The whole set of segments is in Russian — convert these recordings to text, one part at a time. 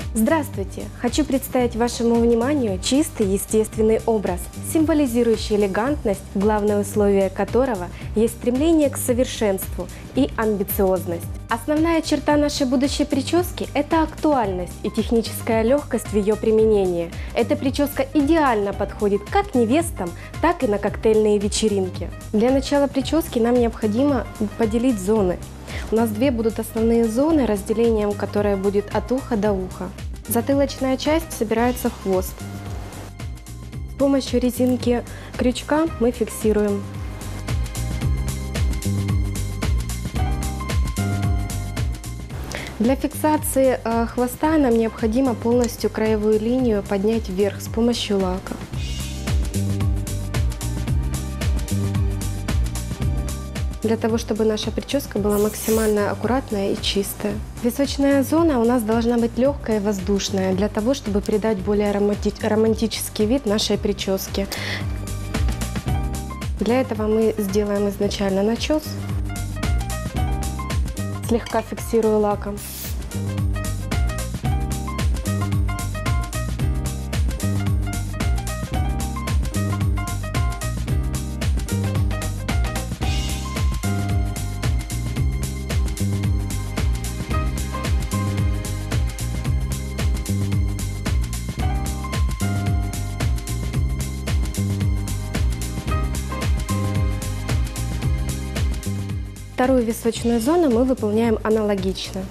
Здравствуйте! Хочу представить вашему вниманию чистый естественный образ, символизирующий элегантность, главное условие которого есть стремление к совершенству и амбициозность. Основная черта нашей будущей прически – это актуальность и техническая легкость в ее применении. Эта прическа идеально подходит как невестам, так и на коктейльные вечеринки. Для начала прически нам необходимо поделить зоны. У нас две будут основные зоны, разделением которое будет от уха до уха. Затылочная часть собирается в хвост. С помощью резинки крючка мы фиксируем. Для фиксации хвоста нам необходимо полностью краевую линию поднять вверх с помощью лака. Для того, чтобы наша прическа была максимально аккуратная и чистая. Височная зона у нас должна быть легкая и воздушная, для того, чтобы придать более романтический вид нашей прическе. Для этого мы сделаем изначально начес, слегка фиксирую лаком. Вторую височную зону мы выполняем аналогично.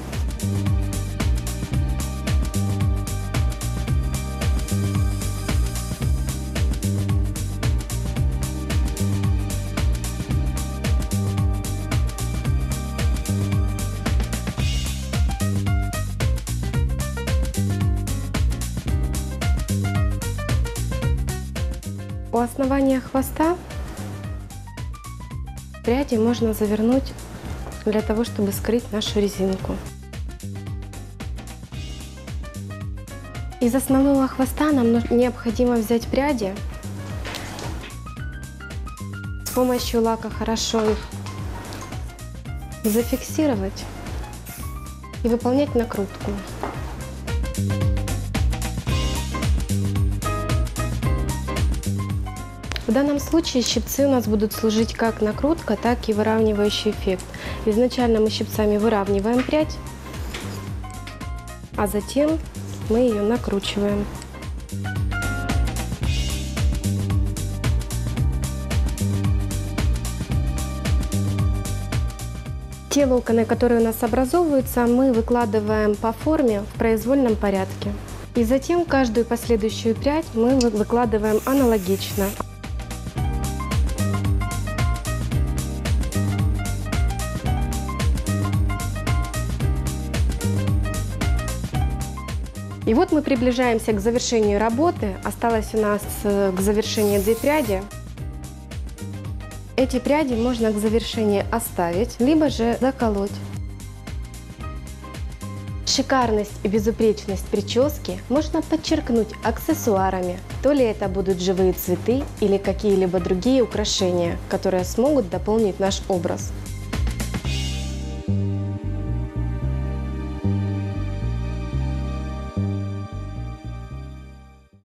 У основания хвоста пряди можно завернуть для того, чтобы скрыть нашу резинку. Из основного хвоста нам необходимо взять пряди, с помощью лака хорошо их зафиксировать и выполнять накрутку. В данном случае щипцы у нас будут служить как накрутка, так и выравнивающий эффект. Изначально мы щипцами выравниваем прядь, а затем мы ее накручиваем. Те локоны, которые у нас образовываются, мы выкладываем по форме в произвольном порядке. И затем каждую последующую прядь мы выкладываем аналогично. И вот мы приближаемся к завершению работы. Осталось у нас к завершению 2 пряди. Эти пряди можно к завершению оставить, либо же заколоть. Шикарность и безупречность прически можно подчеркнуть аксессуарами. То ли это будут живые цветы или какие-либо другие украшения, которые смогут дополнить наш образ.